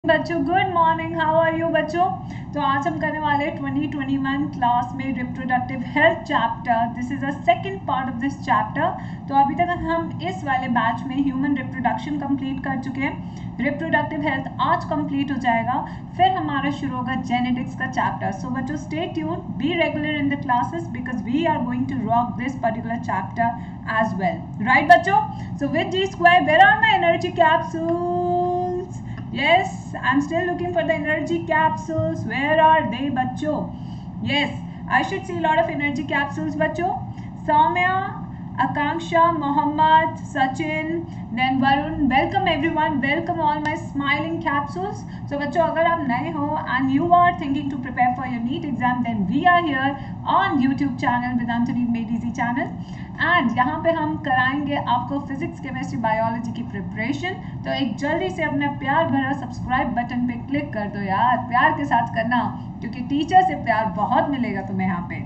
बच्चों good morning, how are you बच्चों। तो आज हम करने वाले 2021 क्लास में reproductive health chapter. This is a second part of this chapter. तो अभी तक हम इस वाले बैच में ह्यूमन रिप्रोडक्शन कंप्लीट कर चुके हैं। रिप्रोडक्टिव हेल्थ आज कंप्लीट हो जाएगा, फिर हमारा शुरू होगा जेनेटिक्स का चैप्टर। सो बच्चों stay tune, be regular in the classes because we are going to rock this particular chapter as well, right बच्चों। So with G square where are my energy capsules. Yes, I'm still looking for the energy capsules. Where are they, बच्चों? Yes, I should see a lot of energy capsules, बच्चों. Soumya, Akanksha, Mohammed, Sachin, then Varun. Welcome everyone. Welcome all my smiling capsules. So बच्चों अगर आप नए हो and you are thinking to prepare for your NEET exam, then we are here on YouTube channel Vedantu NEET Made Easy channel. And यहाँ पे हम कराएंगे आपको फिजिक्स केमिस्ट्री बायोलॉजी की प्रिपरेशन। तो एक जल्दी से अपने प्यार भरा सब्सक्राइब बटन पे क्लिक कर दो यार, प्यार के साथ करना क्योंकि टीचर से प्यार बहुत मिलेगा तुम्हें यहाँ पे।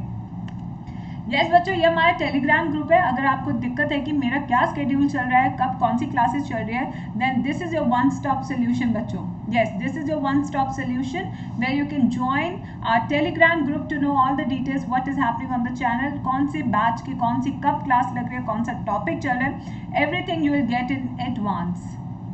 यस बच्चों, ये हमारा टेलीग्राम ग्रुप है। अगर आपको दिक्कत है कि मेरा क्या स्केड्यूल चल रहा है, कब कौन सी क्लासेस चल रही है, then this is your one stop solution बच्चों। Yes, this is your one stop solution where you can join our Telegram group to know all the details what is happening on the channel, कौन से batch की कौन सी कब class लग रही है, कौन सा टॉपिक चल रहा है, everything you will get in advance.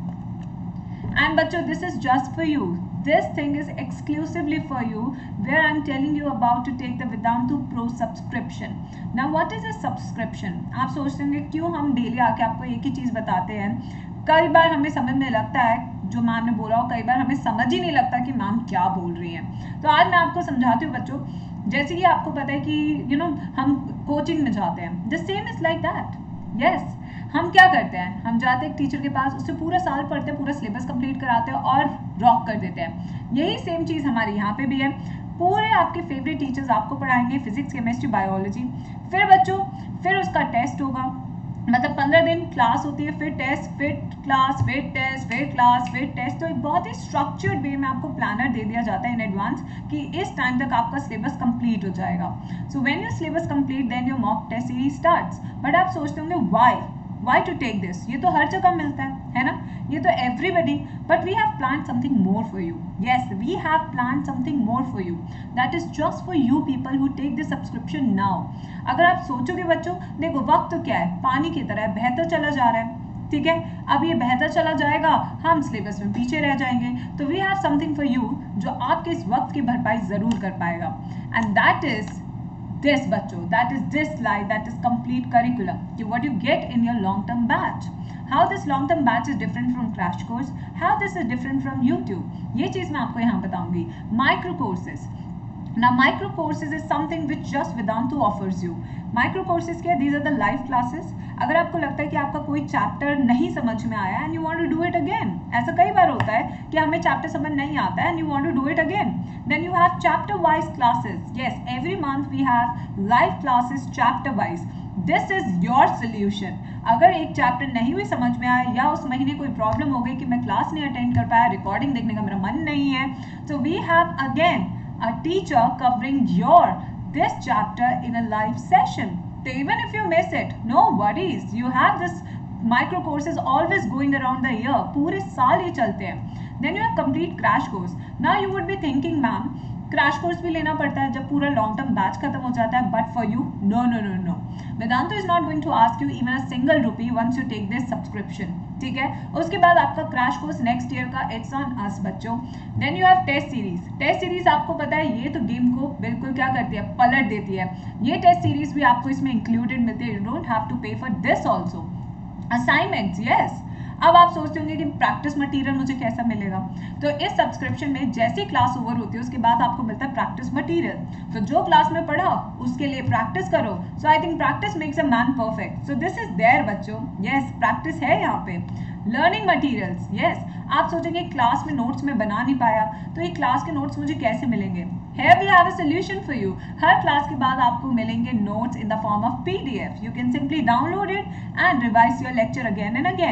And बच्चों this is just for you, this thing is exclusively for you where I'm telling you about to take the Vedantu Pro subscription. Now what is a subscription? आप सोचते होंगे क्यों हम daily आके आपको एक ही चीज़ बताते हैं। कई बार हमें समझ में लगता है जो मैम ने बोला हो, कई बार हमें समझ ही नहीं लगता कि मैम क्या बोल रही हैं। तो आज मैं आपको समझाती हूँ बच्चों। जैसे कि आपको पता है कि हम कोचिंग में जाते हैं, the same is like that. Yes, हम क्या करते हैं, हम जाते हैं टीचर के पास, उससे पूरा साल पढ़ते हैं, पूरा सिलेबस कंप्लीट कराते हैं और रॉक कर देते हैं। यही सेम चीज़ हमारी यहाँ पे भी है। पूरे आपके फेवरेट टीचर्स आपको पढ़ाएंगे फिजिक्स केमिस्ट्री बायोलॉजी, फिर बच्चों फिर उसका टेस्ट होगा, मतलब 15 दिन क्लास होती है, फिर टेस्ट, फिर क्लास, फिर टेस्ट, फिर क्लास, फिर टेस्ट। तो एक बहुत ही स्ट्रक्चर्ड वे में आपको प्लानर दे दिया जाता है इन एडवांस कि इस टाइम तक आपका सिलेबस कंप्लीट हो जाएगा। So when your syllabus complete then your mock test series starts. But आप सोचते होंगे why to take this, ये तो हर जगह मिलता है ना, ये तो everybody, but we have planned something more for you. Yes, we have planned something more for you that is just for you people who take this subscription now. अगर आप सोचोगे बच्चों, देखो वक्त तो क्या है, पानी की तरह है, बहता चला जा रहा है, ठीक है। अब ये बहता चला जाएगा, हम सिलेबस में पीछे रह जाएंगे। तो we have something for you जो आपके इस वक्त की भरपाई जरूर कर पाएगा, एंड दैट इज this बच्चों, that is this slide, that is complete curriculum, what you get in your long term batch, how this long term batch is different from crash course, how this is different from YouTube, ये चीज मैं आपको यहाँ बताऊंगी। micro courses, now micro courses is something which just Vedantu offers you. micro courses क्या, these are the live classes। अगर आपको लगता है कि आपका कोई चैप्टर नहीं समझ में आया and you want to do it again, ऐसा कई बार होता है कि हमें चैप्टर समझ नहीं आता है and you want to do it again, then you have chapter wise classes. Yes, every month we have live classes chapter wise. This is your solution. अगर एक चैप्टर नहीं भी समझ में आया या उस महीने कोई प्रॉब्लम हो गई कि मैं क्लास नहीं अटेंड कर पाया, रिकॉर्डिंग देखने का मेरा मन नहीं है, so we have again a teacher covering this chapter in a live session. So even if you miss it, no worries, you have this micro courses always going around the year, पूरे साल ये चलते हैं। Then you have complete crash course. Now you would be thinking, ma'am, crash course भी लेना पड़ता है जब पूरा लॉन्ग टर्म बैच खत्म हो जाता है, but for you no no no no, Vedantu is not going to ask you even a single rupee once you take this subscription, ठीक है। उसके बाद आपका क्रैश कोर्स नेक्स्ट ईयर का, इट्स ऑन अस बच्चों। Then you have test series. Test series आपको पता है ये तो गेम को बिल्कुल क्या करती है, पलट देती है। ये टेस्ट सीरीज भी आपको इसमें इंक्लूडेड मिलती है, you don't have to pay for this also. Assignments, yes. अब आप सोचते होंगे कि प्रैक्टिस मटेरियल मुझे कैसा मिलेगा, तो इस सब्सक्रिप्शन में जैसी क्लास ओवर होती है उसके बाद आपको मिलता है प्रैक्टिस मटेरियल। तो जो क्लास में पढ़ा उसके लिए प्रैक्टिस करो। So I think practice makes a man perfect, so this is there बच्चों। यस, प्रैक्टिस है यहाँ पे। Learning materials, yes. आप सोचेंगे क्लास में नोट्स में बना नहीं पाया, तो ये क्लास के नोट्स मुझे कैसे मिलेंगे। Here we have a solution for you. हर क्लास के बाद आपको मिलेंगे notes in the form of PDF. You can simply download it and revise your lecture again and again.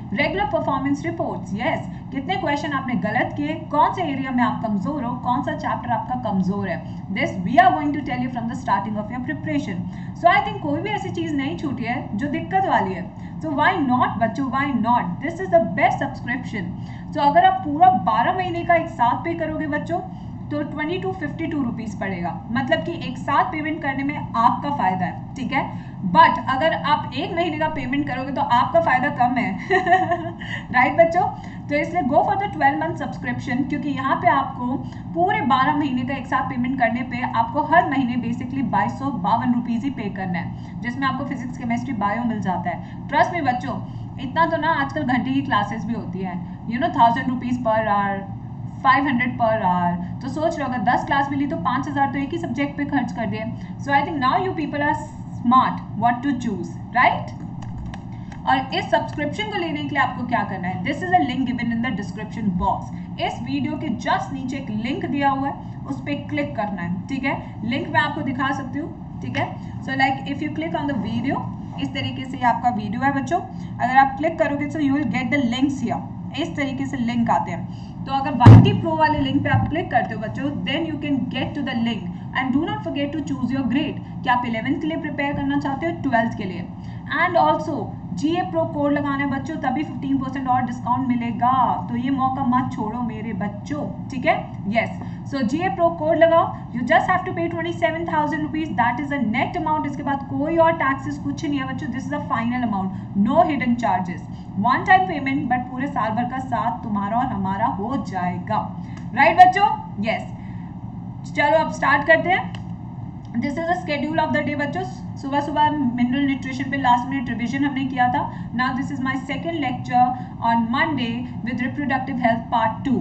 Regular performance reports, yes, कितने question आपने गलत किए, कौन से एरिया में आप कमजोर हो, कौन सा चैप्टर आपका कमजोर है, this we are going to tell you from the starting of your preparation. So I think कोई भी ऐसी चीज नहीं छूटी है जो दिक्कत वाली है। सो व्हाई नॉट बच्चों, why not, this is the best subscription. So अगर आप पूरा 12 महीने का एक साथ पे करोगे बच्चों तो 2252 रुपीज पड़ेगा, मतलब कि एक साथ पेमेंट करने में आपका फायदा है, ठीक है। बट अगर आप एक महीने का पेमेंट करोगे तो आपका फायदा कम है राइट बच्चों। तो इसलिए go for the 12 month subscription, क्योंकि यहाँ पे आपको पूरे 12 महीने का एक साथ पेमेंट करने पे आपको हर महीने बेसिकली 2252 रुपीज ही पे करना है, जिसमें आपको फिजिक्स, केमिस्ट्री, बायो मिल जाता है। ट्रस्ट में बच्चों, इतना तो ना आजकल घंटे की क्लासेस भी होती है, you know 1000 rupees per hour, 500 per our, तो सोच लो अगर 10 क्लास मिली तो 5000 तो एक ही सब्जेक्ट पे खर्च कर दिए। So I think now you people are smart what to choose, right. और इस सब्सक्रिप्शन को लेने के लिए आपको क्या करना है, this is a link given in the description box. इस वीडियो के जस्ट नीचे एक लिंक दिया हुआ है, उस पर क्लिक करना है, ठीक है। लिंक मैं आपको दिखा सकती हूँ, ठीक है। So like if you click on the video, इस तरीके से आपका वीडियो है बच्चों, अगर आप क्लिक करोगे तो you will get the links here, इस तरीके से लिंक आते हैं। तो अगर YT Pro वाले लिंक पे आप क्लिक करते हो बच्चों, then you can get to the link and do not forget to choose your grade, कि आप 11th के लिए प्रिपेयर करना चाहते हो, 12th के लिए। And also GA Pro code लगाना है बच्चों, तभी 15% और डिस्काउंट मिलेगा, तो ये मौका मत छोड़ो मेरे बच्चों, ठीक है। Yes, so GA Pro code लगाओ, you just have to pay 27,000 rupees, that is a net amount. इसके बाद कोई और टैक्सेस कुछ नहीं है बच्चों, this is a final amount, no hidden charges, one time payment, but पूरे साल भर का साथ तुम्हारा और हमारा हो जाएगा, राइट बच्चों। यस, चलो अब स्टार्ट करते हैं। This is the schedule of the day बच्चों। सुबह सुबह मिनरल न्यूट्रिशन पे लास्ट मिनट रिवीजन हमने किया था। Now this is my second lecture on Monday with reproductive health part 2।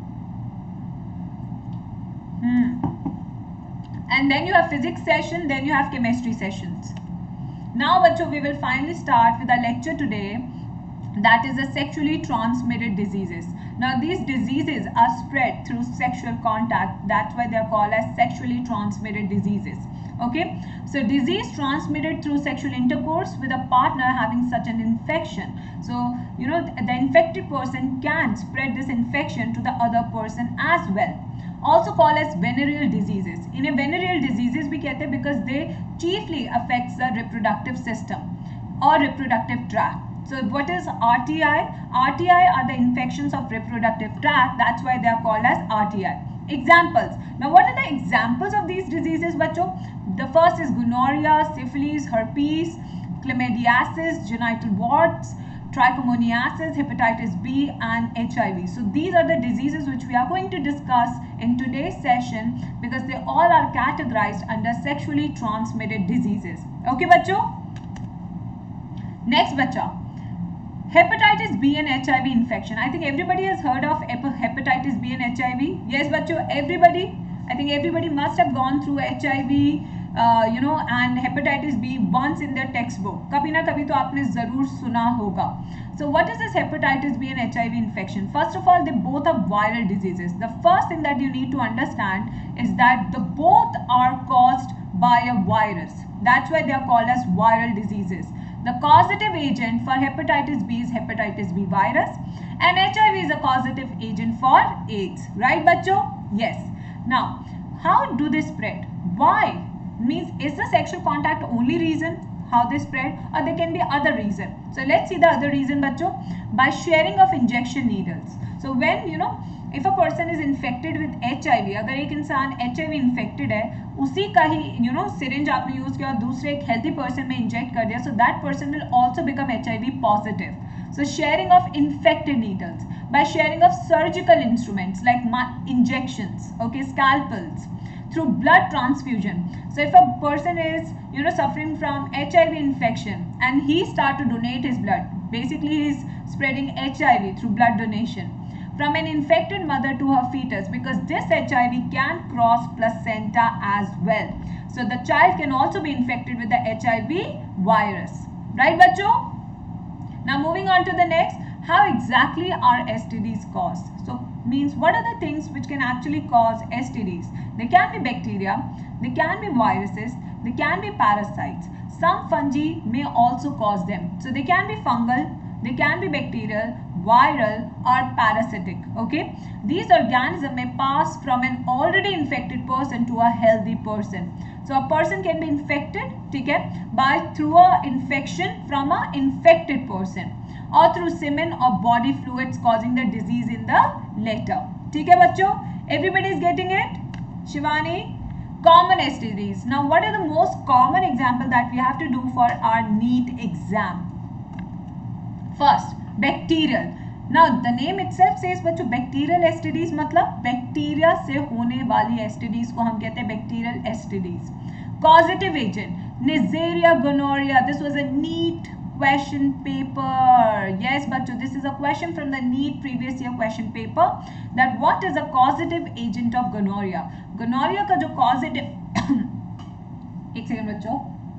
And then you have physics session, then you have chemistry sessions. Now bachcho, we will finally start with our lecture today, that is the sexually transmitted diseases. Now these diseases are spread through sexual contact, that's why they are called as sexually transmitted diseases. Okay, so disease transmitted through sexual intercourse with a partner having such an infection. So you know the infected person can spread this infection to the other person as well, also called as venereal diseases. In a venereal diseases we कहते हैं because they chiefly affects the reproductive system or reproductive tract. So what is RTI? RTI are the infections of reproductive tract, that's why they are called as RTI. Examples. Now what are the examples of these diseases bachcho? The first is gonorrhea, syphilis, herpes, chlamydiasis, genital warts, trichomoniasis, hepatitis B and HIV. So these are the diseases which we are going to discuss in today's session because they all are categorized under sexually transmitted diseases. Okay bachcho? Next bacha, hepatitis B and HIV infection. I think everybody has heard of hepatitis B and HIV. Yes bachcho, everybody, I think everybody must have gone through HIV you know and hepatitis B once in their textbook. kabhi na kabhi to aapne zarur suna hoga. So what is this hepatitis B and HIV infection? First of all, they both are viral diseases. The first thing that you need to understand is that the both are caused by a virus, that's why they are called as viral diseases. The causative agent for hepatitis B is hepatitis B virus and HIV is a causative agent for AIDS, right bachcho? Yes. Now how do they spread? Why? Means is the sexual contact only reason how they spread, or there can be other reason? So let's see the other reason bachcho. By sharing of injection needles. So when you know if a person is infected with HIV, अगर एक इंसान HIV infected है, उसी का ही you know syringe आपने use किया और दूसरे एक healthy person में inject कर दिया, so that person will also become HIV positive. So sharing of infected needles, by sharing of surgical instruments like injections, okay, scalpels, through blood transfusion. So if a person is you know suffering from HIV infection and he start to donate his blood, basically he is spreading HIV through blood donation from an infected mother to her fetus, because this HIV can cross placenta as well. So the child can also be infected with the HIV virus, right bachcho? Now moving on to the next, how exactly are STDs caused? So means what are the things which can actually cause STDs? They can be bacteria, they can be viruses, they can be parasites. Some fungi may also cause them. So they can be fungal, They can be bacterial, viral or parasitic. Okay, these organisms may pass from an already infected person to a healthy person. So a person can be infected, ठीक है, by through a infection from a infected person or through semen or body fluids causing the disease in the later. ठीक है बच्चों, everybody is getting it? Shivani? Common STDs. Now what are the most common example that we have to do for our NEET exam? First, bacterial. Now the name itself says बच्चों bacterial STDs मतलब bacteria से होने वाली STDs को हम कहते हैं bacterial STDs. Causative agent, Neisseria gonorrhea. This was a NEET question paper. Yes बच्चों, this is a question from the NEET previous year question paper. That what is a causative agent of gonorrhea? Gonorrhea का जो causative एक second बच्चों,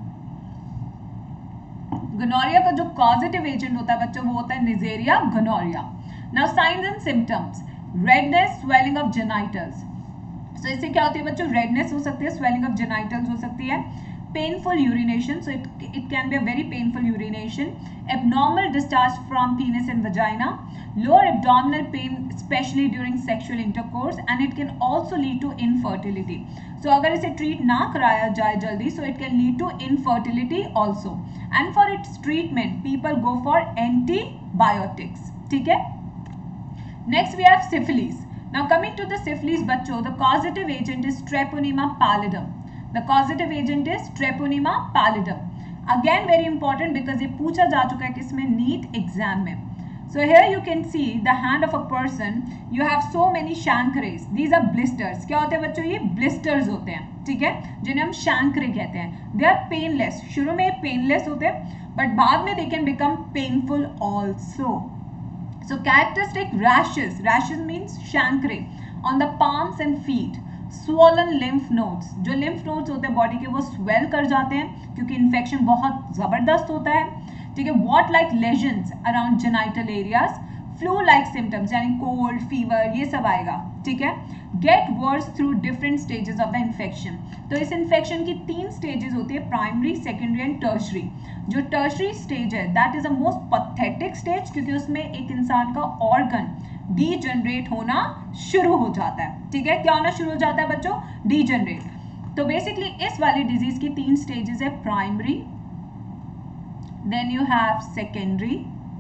gonorrhoea का जो causative agent होता है बच्चों वो होता है Neisseria gonorrhea. Now signs and symptoms, redness, swelling of genitals. So इससे क्या होती है बच्चों, redness हो सकती है, swelling of genitals हो सकती है, painful urination, so it can be a very painful urination, abnormal discharge from penis and vagina, lower abdominal pain especially during sexual intercourse, and it can also lead to infertility. So अगर इसे treat ना कराया जाए जल्दी, so it can lead to infertility also. And for its treatment, people go for antibiotics. ठीक है? Next we have syphilis. Now coming to the syphilis बच्चों, the causative agent is Treponema pallidum. The causative agent is Treponema pallidum. Again very important because ये पूछा जा चुका है किसमें, NEET exam में. So here you can see the hand of a person. You have so many chancres. These are blisters. क्या होते हैं बच्चों, ये blisters होते हैं, ठीक है, जिन्हें हम chancre कहते हैं. They are painless. शुरू में painless होते हैं, but बाद में they can become painful also. So characteristic rashes. Rashes means chancre on the palms and feet. Swollen lymph nodes. जो lymph nodes होते हैं बॉडी के वो swell कर जाते हैं क्योंकि infection बहुत जबरदस्त होता है, ठीक है. What like lesions around genital areas. Flu like symptoms यानी cold, fever ये सब आएगा, ठीक है. Get worse through different stages of the infection. तो इस infection की 3 stages होती है, primary, secondary and tertiary. जो tertiary stage है that is the most pathetic stage क्योंकि उसमें एक इंसान का organ डीजनरेट होना शुरू हो जाता है, ठीक है. क्या होना शुरू हो जाता है बच्चों, डीजनरेट. तो बेसिकली इस वाली डिजीज की 3 स्टेजेस है, primary, then you have secondary,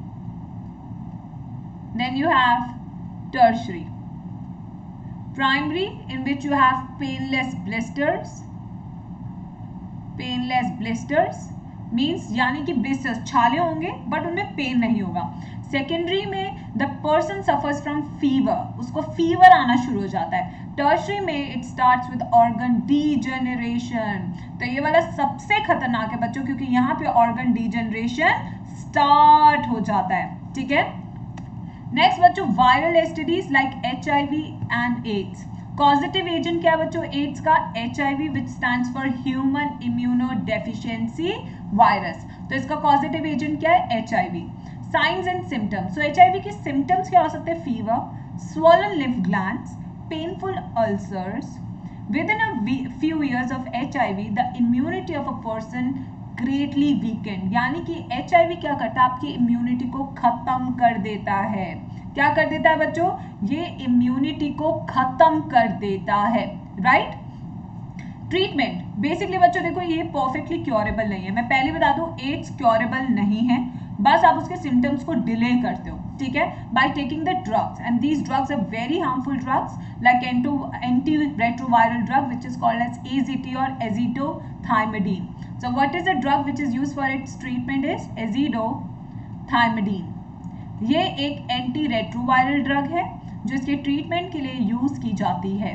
then you have tertiary. Primary in which you have painless blisters. Painless blisters means यानी कि ब्लिस्टर्स छाले होंगे बट उनमें पेन नहीं होगा. सेकेंडरी में the person suffers from fever, उसको फीवर आना शुरू हो जाता है. टर्शरी में it starts with organ degeneration. तो ये वाला सबसे खतरनाक है बच्चों क्योंकि यहाँ पे ऑर्गन डीजनरेशन स्टार्ट हो जाता है, ठीक है. नेक्स्ट बच्चों, viral STDs like HIV and AIDS. Causative agent क्या है बच्चों, एड्स का HIV which stands for human immunodeficiency virus. तो इसका कॉजेटिव एजेंट क्या है, HIV. Signs and symptoms. So HIV के सिम्टम्स क्या हो सकते हैं, fever, swollen lymph glands, painful ulcers. Within a few years of HIV, the immunity of a person greatly weakened. यानी कि HIV क्या करता है, आपकी इम्यूनिटी को खत्म कर देता है. क्या कर देता है बच्चों, ये इम्यूनिटी को खत्म कर देता है, राइट. ट्रीटमेंट बेसिकली बच्चों देखो ये परफेक्टली क्योरेबल नहीं है. मैं पहले बता दूं एड्स क्योरेबल नहीं है, बस आप उसके सिम्टम्स को डिले करते हो, ठीक है, by taking the drugs. And these drugs are very harmful drugs like anti retroviral drug which is called as AZT और azithromycin. So what is the drug which is used for its treatment is azithromycin. ये एक anti retroviral drug है जो इसके treatment के लिए use की जाती है,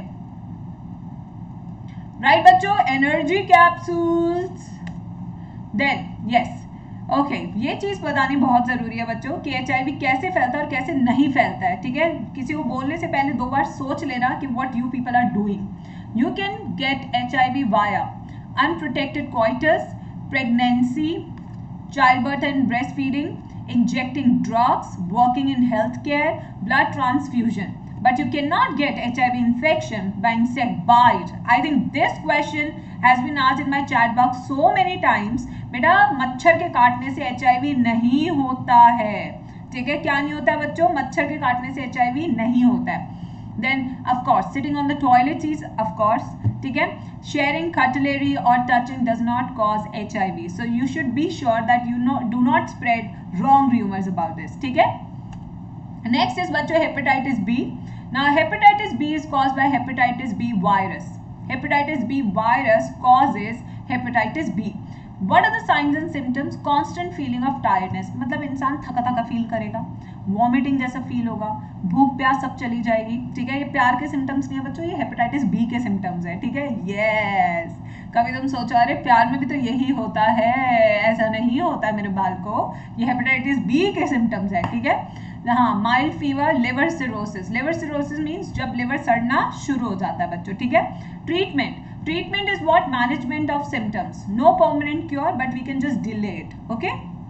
राइट बच्चों. Energy capsules. Then yes okay, ये चीज बतानी बहुत जरूरी है बच्चों कि HIV कैसे फैलता है और कैसे नहीं फैलता है, ठीक है. किसी को बोलने से पहले 2 बार सोच लेना कि what you people are doing. You can get HIV via unprotected coitus, pregnancy, childbirth and breast feeding, injecting drugs, working in health care, blood transfusion. but you cannot get HIV infection by insect bite. I think this question has been asked in my chat box so many times. बेटा मच्छर के काटने से HIV नहीं होता है, ठीक है, क्या नहीं होता है बच्चों, मच्छर के काटने से HIV नहीं होता है. Then of course sitting on the toilet is of course, ठीक है, sharing cutlery or touching does not cause HIV. So you should be sure that you do not spread wrong rumors about this, ठीक है. Next is बच्चों hepatitis B. Now hepatitis B is caused by hepatitis B virus. Hepatitis B virus causes hepatitis B. What are the signs and symptoms? Constant feeling of tiredness, मतलब इंसान थका थका feel करेगा, vomiting जैसा feel होगा, भूख प्यास सब चली जाएगी, ठीक है. ये प्यार के सिम्टम्स नहीं है बच्चों, ये हेपेटाइटिस बी के सिम्टम्स है, ठीक है. यस, कभी तुम सोचो अरे प्यार में भी तो यही होता है, ऐसा नहीं होता है मेरे बाल को, ये हेपेटाइटिस बी के सिम्टम्स है, ठीक है. हाँ, mild fever, liver cirrhosis. Liver cirrhosis means जब लिवर सड़ना शुरू हो जाता है बच्चों, ठीक है. Treatment is what? Management of symptoms. No permanent cure, but we can just delay it. Okay.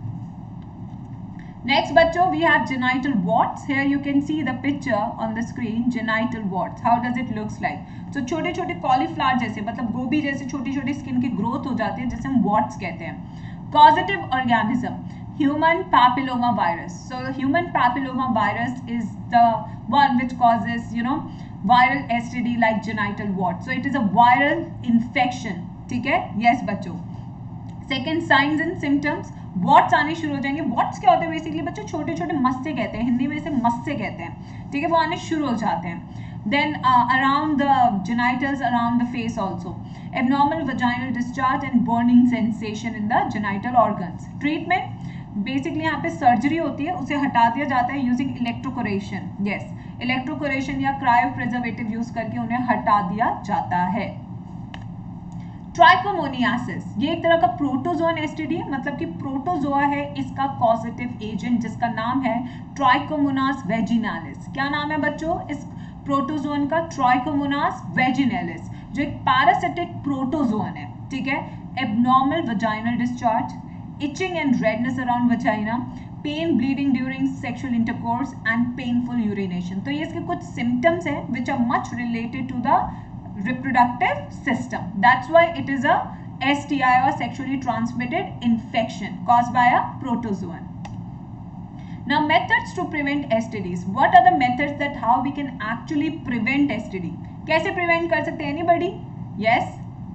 Next बच्चों, we have genital warts. Here you can see the picture on the screen. Genital warts. How does it looks like? So छोटे छोटे cauliflower जैसे, मतलब गोभी जैसे छोटी छोटी skin की ग्रोथ हो जाती है, जिसे हम warts कहते हैं. Causative organism. Human papilloma virus. So human papilloma virus is the one which causes, viral STD like genital wart. So it is a viral infection, ठीक है. Yes बच्चों. Second, signs and symptoms. Warts आने शुरू हो जाएंगे. Warts क्या होते हैं बेसिकली बच्चों? छोटे छोटे मस्से कहते हैं, हिंदी में इसे मस्से कहते हैं, ठीक है, वो आने शुरू हो जाते हैं. Then around the genitals, around the face also. Abnormal vaginal discharge and burning sensation in the genital organs. Treatment, basically यहाँ पे सर्जरी होती है, उसे हटा दिया जाता है यूजिंग इलेक्ट्रोकोरेशन. यस, इलेक्ट्रोकोरेशन या क्रायो प्रिजर्वेटिव यूज करके उन्हें हटा दिया जाता है. ट्राइकोमोनियासिस, ये एक तरह का प्रोटोजोन एसटीडी है, मतलब कि प्रोटोजोआ है इसका कॉजेटिव एजेंट, जिसका नाम है ट्राइकोमोनास वेजिनालिस. क्या नाम है बच्चों इस प्रोटोजोन का? ट्राइकोमोनास वेजिनालिस, जो एक पैरासिटिक प्रोटोजोन है, ठीक है. Abnormal vaginal discharge, itching and redness around vagina, pain, bleeding during sexual intercourse and painful urination. तो ये इसके कुछ symptoms हैं which are much related to the reproductive system. That's why it is a STI or sexually transmitted infection caused by a protozoan. Now methods to prevent STDs. What are the methods that how we can actually prevent STD? कैसे prevent कर सकते हैं? Anybody? Yes.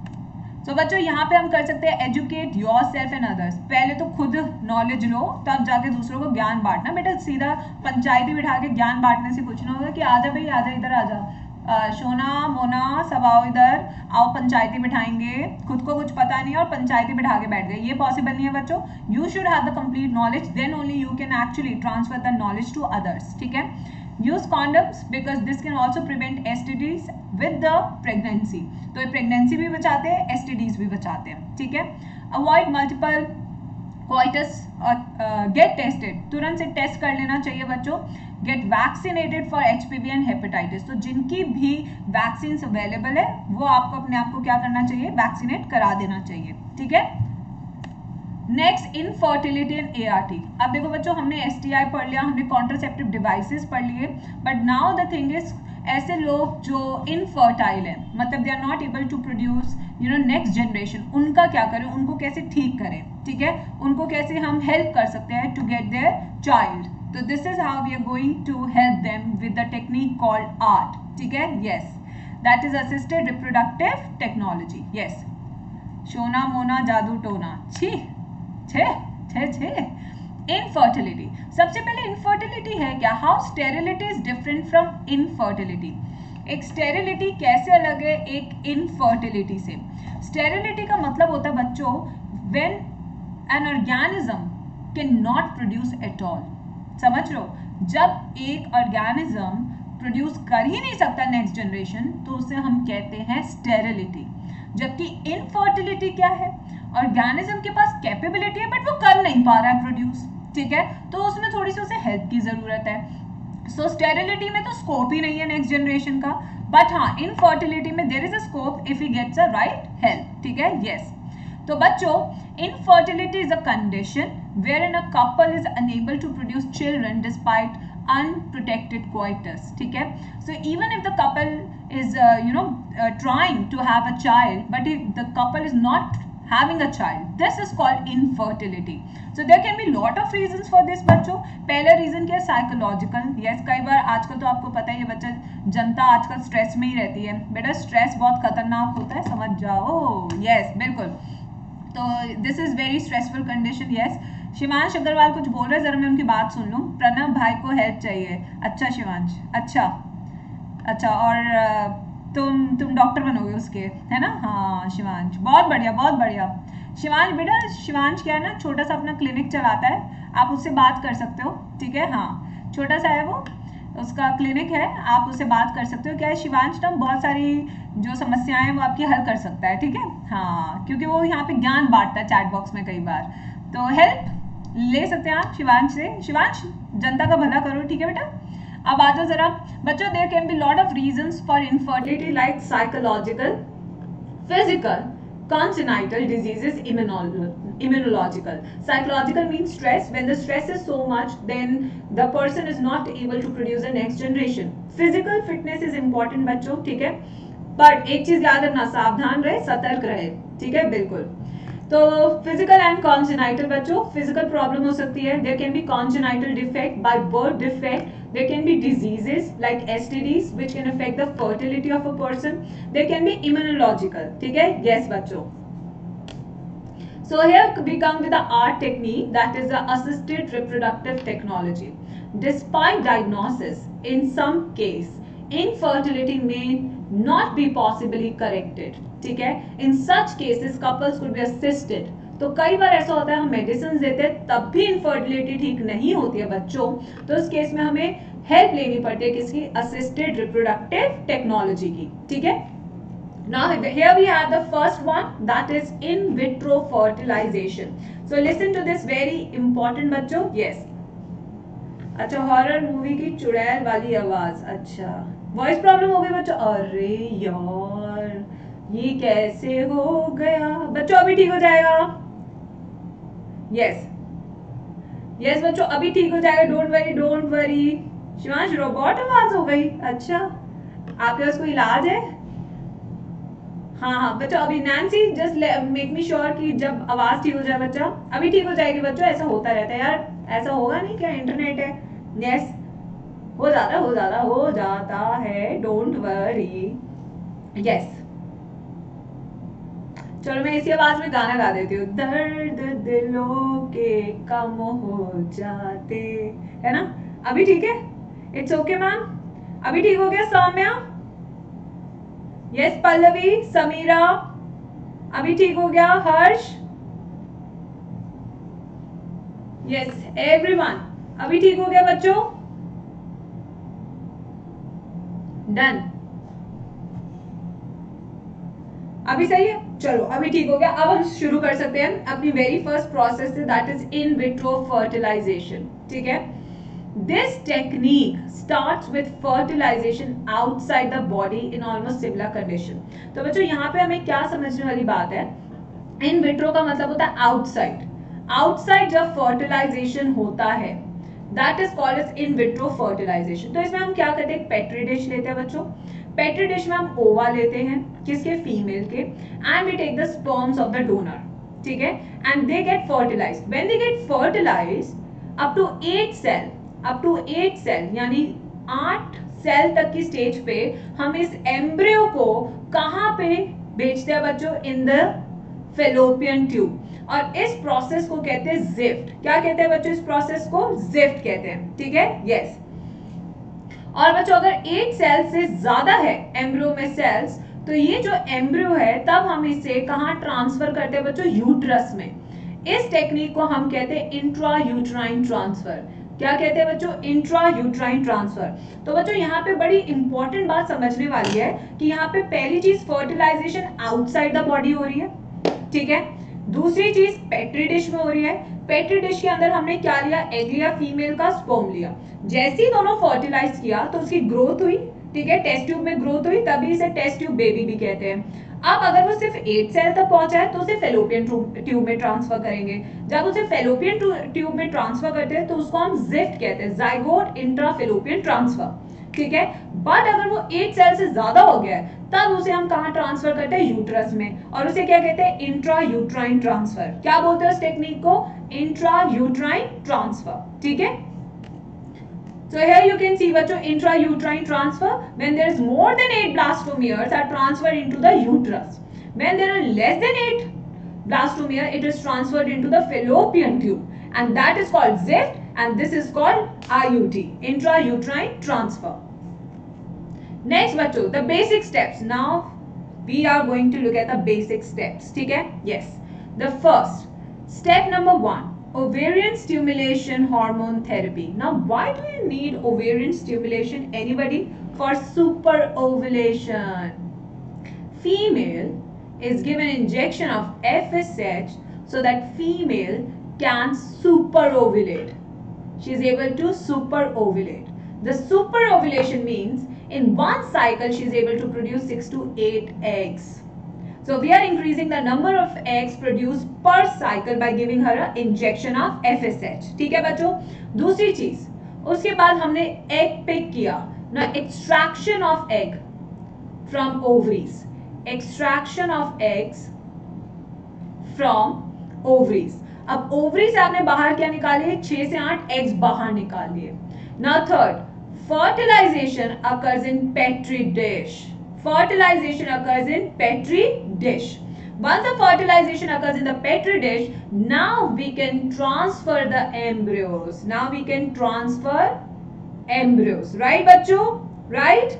तो बच्चों यहाँ पे हम कर सकते हैं educate yourself and others. पहले तो खुद नॉलेज लो, तब जाके दूसरों को ज्ञान बांटना. बेटा सीधा पंचायती बिठा के ज्ञान बांटने से कुछ ना होगा कि आजा भाई आजा इधर आजा, सोना मोना सब आओ इधर आओ, पंचायती बिठाएंगे, खुद को कुछ पता नहीं है और पंचायती बिठा के बैठ गए, ये पॉसिबल नहीं है बच्चों. You should have the complete knowledge, then only you can actually transfer the knowledge to others, ठीक है. Use condoms because this can also prevent STDs with the pregnancy. तो ये प्रेगनेंसी भी बचाते हैं, STDs भी बचाते हैं, ठीक है. Avoid multiple coitus और get tested. तुरंत से टेस्ट कर लेना चाहिए बच्चों. Get vaccinated for HPV and hepatitis. तो जिनकी भी वैक्सीन अवेलेबल है वो आपको अपने आप को क्या करना चाहिए? वैक्सीनेट करा देना चाहिए, ठीक है. Next, infertility and ART. अब देखो बच्चों, हमने STI पढ़ लिया, हमने कॉन्ट्रासेप्टिव डिवाइसेस पढ़ लिए, but now the thing is ऐसे लोग जो इनफर्टाइल है, मतलब they are not able to produce next generation, उनका क्या करें, उनको कैसे ठीक करें, ठीक है, उनको कैसे हम हेल्प कर सकते हैं टू गेट देयर चाइल्ड. तो this is how we are going to help them with the technique called art, ठीक है. Yes, that is assisted reproductive technology. Yes, शोना मोना जादू टोना, छी छे छे छे. इनफर्टिलिटी, सबसे पहले इनफर्टिलिटी है क्या? How sterility is different from infertility. एक स्टेरिलिटी कैसे अलग है एक इनफर्टिलिटी से? स्टेरिलिटी का मतलब होता है बच्चों when an organism can not produce at all. समझ लो, जब एक ऑर्गेनिज्म प्रोड्यूस कर ही नहीं सकता नेक्स्ट जनरेशन, तो उसे हम कहते हैं स्टेरिलिटी. जबकि इनफर्टिलिटी क्या है? ऑर्गेनिज्म के पास कैपेबिलिटी है बट वो कर नहीं पा रहा है प्रोड्यूस, ठीक है, तो उसमें थोड़ी सी उसे हेल्प की जरूरत है. सो स्टेरिलिटी में तो स्कोप ही नहीं है नेक्स्ट जनरेशन का, बट हाँ इनफर्टिलिटी में there is a scope if he gets a right help, ठीक है. यस, तो बच्चों infertility is a condition wherein a couple is unable to produce children despite unprotected coitus. ठीक है, so even if the couple is trying to have a child, but if the couple is not having a child, this is called infertility. So there can be lot of reasons for this बच्चों. पहला reason क्या है? Psychological. Yes, कई बार आजकल तो आपको पता है ये बच्चा जनता आजकल स्ट्रेस में ही रहती है. बेटा स्ट्रेस बहुत खतरनाक होता है, समझ जाओ. यस, बिल्कुल. तो this is very stressful condition. Yes, Shivansh Agarwal कुछ बोल रहे हैं, जरा मैं उनकी बात सुन लूँ. प्रणव भाई को हेल्प चाहिए. अच्छा शिवांश, अच्छा और तुम डॉक्टर बनोगे उसके, है ना? हाँ शिवांश, बहुत बढ़िया बहुत बढ़िया. शिवांश बेटा, शिवांश क्या है ना, छोटा सा अपना क्लिनिक चलाता है, आप उससे बात कर सकते हो. ठीक है, हाँ छोटा सा है वो, उसका क्लिनिक है, आप उससे बात कर सकते हो. क्या है शिवांश ना बहुत सारी जो समस्याएं हैं वो आपकी हल कर सकता है. ठीक है, हाँ, क्योंकि वो यहाँ पे ज्ञान बांटता है चैट बॉक्स में कई बार, तो हेल्प ले सकते हैं आप शिवांश से. शिवांश जनता का भला करो. ठीक है बेटा, अब आ जाओ जरा बच्चों. There can be lot of reasons for infertility like psychological, physical, congenital diseases, immunological. Psychological means stress. When the stress is so much, then the person is not able to produce a next generation. Physical fitness is important बच्चों. ठीक है, पर एक चीज याद रखना, सावधान रहे, सतर्क रहे. ठीक है, बिल्कुल. तो फिजिकल एंड कॉन्जेनाइटल बच्चों, फिजिकल प्रॉब्लम हो सकती है. There can be congenital defect by birth defect. There can be diseases like STDs which can affect the fertility of a person. There can be immunological. ठीक है, yes बच्चों. So here we come with the ART technique, that is the assisted reproductive technology. Despite diagnosis, in some case, infertility may not be possibly corrected. ठीक है, in such cases couples could be assisted. तो कई बार ऐसा होता है हम medicine देते हैं तब भी इनफर्टिलिटी ठीक नहीं होती है बच्चों, तो उस केस में हमें हेल्प लेनी पड़ती है किसकी? असिस्टेड रिप्रोडक्टिव टेक्नोलॉजी की. ठीक है, now here we have the first one, that is in vitro fertilization. So listen to this, very important बच्चों. yes, अच्छा, हॉरर मूवी की चुड़ैल वाली आवाज. अच्छा, वॉइस प्रॉब्लम हो गई बच्चों. अरे यार ये कैसे हो गया बच्चों? अभी ठीक हो जाएगा. यस बच्चों, अभी ठीक हो जाएगा. Don't worry. शिवांश रोबोट आवाज हो गई. अच्छा, आपके पास कोई इलाज है? हाँ बच्चों, अभी Nancy just make me sure कि जब आवाज ठीक हो जाए बच्चा, अभी ठीक हो जाएगी बच्चों. ऐसा होता रहता है यार, ऐसा होगा नहीं क्या? इंटरनेट है. यस, हो जाता है. Don't worry. यस, चलो मैं इसी आवाज में गाना गा देती हूँ. दर्द दिलों के कम हो जाते, है ना? अभी ठीक है? इट्स ओके मैम, अभी ठीक हो गया. सौम्या, यस. पल्लवी, समीरा, अभी ठीक हो गया. हर्ष, यस. एवरीवन, अभी ठीक हो गया बच्चों. डन, अभी सही है. चलो अभी ठीक हो गया. अब हम शुरू कर सकते हैं अपनी वेरी फर्स्ट प्रोसेस से, that is in vitro fertilisation. ठीक है, this technique starts with fertilisation outside the body in almost similar condition. तो बच्चों यहाँ पे हमें क्या समझने वाली बात है, इन विट्रो का मतलब होता है आउटसाइड. आउटसाइड जब फर्टिलाइजेशन होता है that is called as in vitro fertilisation. तो इसमें हम क्या करते हैं, पेट्री डिश लेते हैं बच्चों. पेट्री डिश में हम ओवा लेते हैं, किसके? फीमेल के. And we take the sperms of the donor. ठीक है, and they get fertilised. When they get fertilised up to 8 cell यानी 8 सेल तक की स्टेज पे हम इस एम्ब्रियो को कहां पे भेजते हैं बच्चों? In the fallopian tube. और इस प्रोसेस को कहते हैं जिफ्ट. क्या कहते हैं बच्चों? इस प्रोसेस को जिफ्ट कहते हैं. ठीक है, यस. और बच्चों अगर 8 सेल से ज्यादा है एम्ब्रियो में सेल्स, तो ये जो एम्ब्रियो है तब हम इसे कहां ट्रांसफर करते हैं बच्चों? यूट्रस में. इस टेक्निक को हम कहते हैं इंट्रा यूट्राइन ट्रांसफर. क्या कहते हैं बच्चों? Intra uterine transfer. तो बच्चों यहाँ पे बड़ी इंपॉर्टेंट बात समझने वाली है कि यहाँ पे पहली चीज फर्टिलाइजेशन आउटसाइड द बॉडी हो रही है. ठीक है, दूसरी चीज पेट्री डिश में हो रही है. पेट्री डिश के अंदर हमने क्या लिया? एग लिया, फीमेल का स्पर्म लिया. जैसे ही दोनों फर्टिलाइज किया तो उसकी ग्रोथ हुई. ठीक है, टेस्ट ट्यूब में ग्रोथ हुई, तभी इसे टेस्ट ट्यूब बेबी भी कहते हैं. अब अगर वो सिर्फ 8 सेल तक पहुंचा है तो उसे फेलोपियन ट्यूब में ट्रांसफर करेंगे। जब उसे फेलोपियन ट्यूब में ट्रांसफर करते हैं तो उसको हम ज़िफ्ट कहते हैं, ज़ाइगोट इंट्राफेलोपियन ट्रांसफर, ठीक है। बट अगर वो 8 सेल से ज्यादा हो गया है तब उसे हम कहाँ ट्रांसफर करते हैं, यूट्रस में, और उसे क्या कहते हैं, इंट्रा यूट्राइन ट्रांसफर। क्या बोलते हैं उस टेक्निक को, इंट्रा यूट्राइन ट्रांसफर, ठीक है। So here you can see बच्चों intrauterine transfer when there is more than 8 blastomeres are transferred into the uterus. When there are less than 8 blastomere, it is transferred into the fallopian tube, and that is called ZIFT, and this is called IUT, intrauterine transfer. Next बच्चों, the basic steps. Now we are going to look at the basic steps, ठीक है? Yes. The first step number 1. Ovarian stimulation hormone therapy. Now, why do you need ovarian stimulation? Anybody? For super ovulation. Female is given injection of FSH so that female can super ovulate. She is able to super ovulate. The super ovulation means in one cycle she is able to produce 6 to 8 eggs. So we are increasing the number of eggs produced per cycle by giving her an injection of FSH. ठीक है बच्चों। दूसरी चीज, उसके बाद हमने egg pick किया ना, extraction of egg from ovaries, extraction of eggs from ovaries. अब ओवरी से आपने बाहर क्या निकाले, 6 से 8 eggs बाहर निकाल लिए। Now third, fertilization occurs in petri dish. Fertilization occurs in petri dish. Once the fertilization occurs in the petri dish, now we can transfer the embryos. Now we can transfer embryos. Right, bachcho? Right?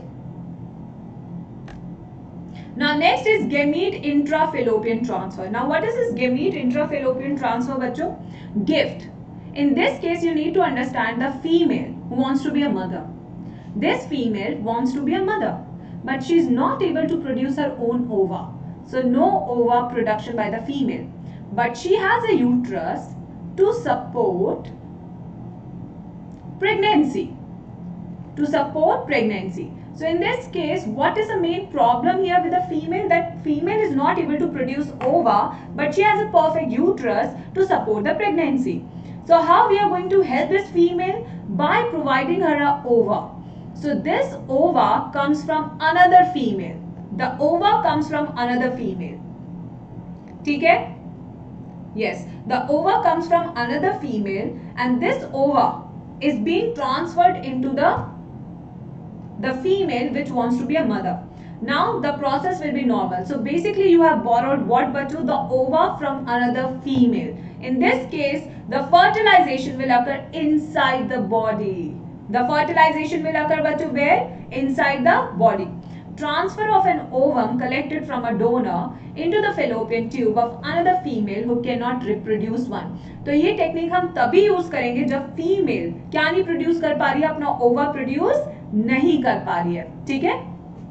Now next is gamete intrafallopian transfer. Now what is this gamete intrafallopian transfer, bachcho? Gift. In this case, you need to understand the female who wants to be a mother. This female wants to be a mother, but she is not able to produce her own ova. So no ova production by the female. But she has a uterus to support pregnancy. To support pregnancy. So in this case, what is the main problem here with the female? That female is not able to produce ova, but she has a perfect uterus to support the pregnancy. So how we are going to help this female? By providing her a ova. So this ova comes from another female. The ova comes from another female. ठीक है? Yes, the ova comes from another female, and this ova is being transferred into the female which wants to be a mother. Now the process will be normal. So basically you have borrowed what, bachcho? The ova from another female. In this case, the fertilization will occur inside the body. The fertilization will occur, bachcho, where? Inside the body. Transfer of an ovum collected from a donor into the fallopian tube of another female who cannot reproduce one. तो ये technique हम तभी use करेंगे जब female क्या नहीं produce कर पा रही है, अपना ओवा प्रोड्यूस नहीं कर पा रही है, ठीक है।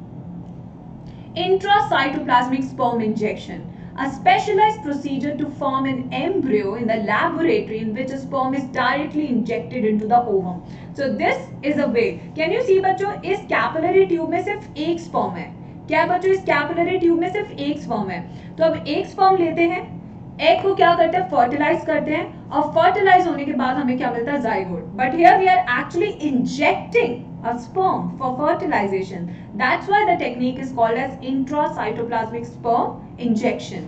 Intracytoplasmic sperm injection, a specialized procedure to form an embryo in the laboratory in which a sperm is directly injected into the ovum. So this is a way. Can you see बच्चों, इस capillary tube में सिर्फ एक sperm है। क्या बच्चों, इस capillary tube में सिर्फ एक स्पर्म है। तो अब एक स्पर्म लेते हैं, एग को क्या करते हैं, फर्टिलाइज करते हैं, और फर्टिलाइज होने के बाद हमें क्या मिलता है, zygote. But here we are actually injecting a sperm for fertilization. That's why the technique is called as intracytoplasmic sperm injection.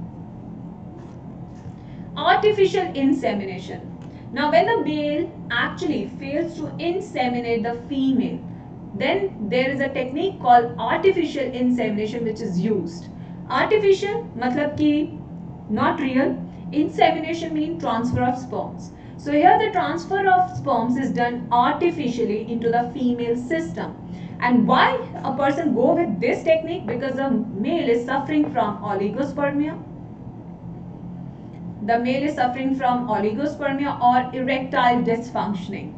Artificial insemination. Now when the male actually fails to inseminate the female, then there is a technique called artificial insemination which is used. Artificial matlab ki not real. Insemination means transfer of sperms. So here the transfer of sperms is done artificially into the female system. And why a person go with this technique? Because the male is suffering from oligospermia. The male is suffering from oligospermia or erectile dysfunctioning.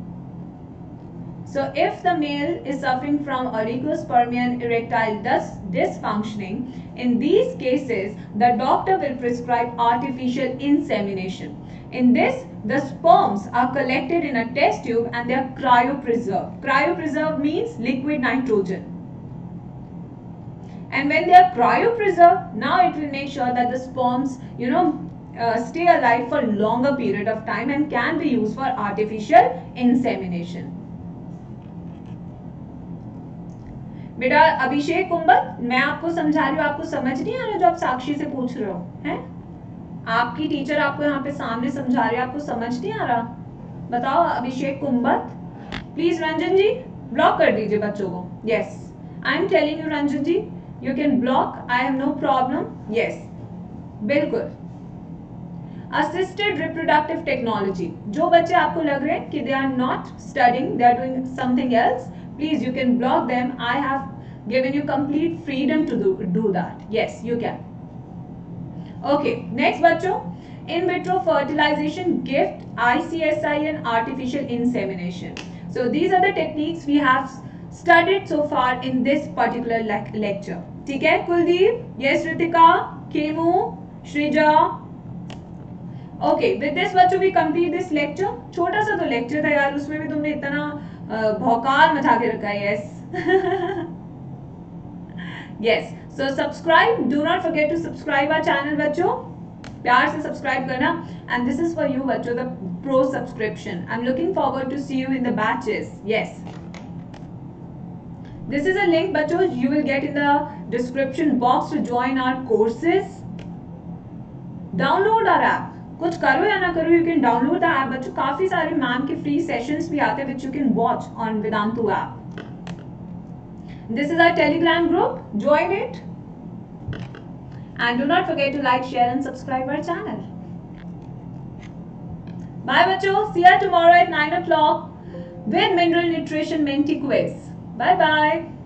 So if the male is suffering from oligospermia and erectile dysfunctioning, in these cases, the doctor will prescribe artificial insemination. In this, the sperms are collected in a test tube and they are cryopreserved. Cryopreserved means liquid nitrogen. and when they are cryopreserved, now it will make sure that the sperms, stay alive for longer period of time and can be used for artificial insemination. बेटा अभिषेक कुंबल, मैं आपको समझा रही हूँ, आपको समझ नहीं आ रहा जो आप साक्षी से पूछ रहे हो, हैं? आपकी टीचर आपको यहाँ पे सामने समझा रही है, आपको समझ नहीं आ रहा? बताओ अभिषेक कुंबल. प्लीज रंजन जी ब्लॉक कर दीजिए बच्चों को. Yes, I am telling you Ranjan ji, you can block, I have no problem. Yes, बिल्कुल. असिस्टेड रिप्रोडक्टिव टेक्नोलॉजी, जो बच्चे आपको लग रहे हैं कि they are not studying, they are doing something else, please you can block them. I have given you complete freedom to do that. Yes, you can. Okay, next बच्चों, in vitro fertilization, gift, ICSI and artificial insemination. So these are the techniques we have studied so far in this particular lecture. ठीक है Kuldeep? Yes, Ritika, Kemu, Shrija. Okay, with this बच्चों we complete this lecture. छोटा सा तो lecture था यार, उसमें भी तुमने इतना भौकाल मचा के रखा है. Yes yes, so subscribe, do not forget to subscribe our channel बच्चों, प्यार से सब्सक्राइब करना. And this is for you बच्चों, the pro subscription. I am looking forward to see you in the batches. Yes, this is a link बच्चों, you will get in the description box to join our courses. Download our app, कुछ करो या ना करो, you can download the app बच्चों. काफी सारे ma'am के फ्री सेशंस भी आते हैं which you can watch on Vedantu app. This is our Telegram group, join it and do not forget to like, share and subscribe our channel. Bye बच्चों, see you tomorrow at 9 o'clock with mineral nutrition menti quiz. Bye bye.